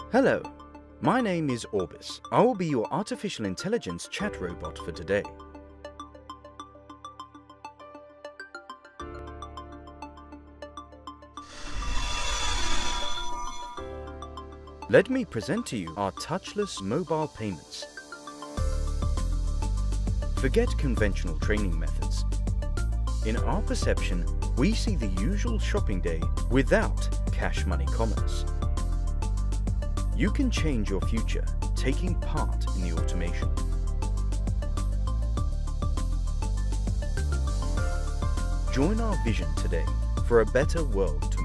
Hello, my name is Orbis. I will be your artificial intelligence chat robot for today. Let me present to you our touchless mobile payments. Forget conventional training methods. In our perception, we see the usual shopping day without cash money commerce. You can change your future, taking part in the automation. Join our vision today for a better world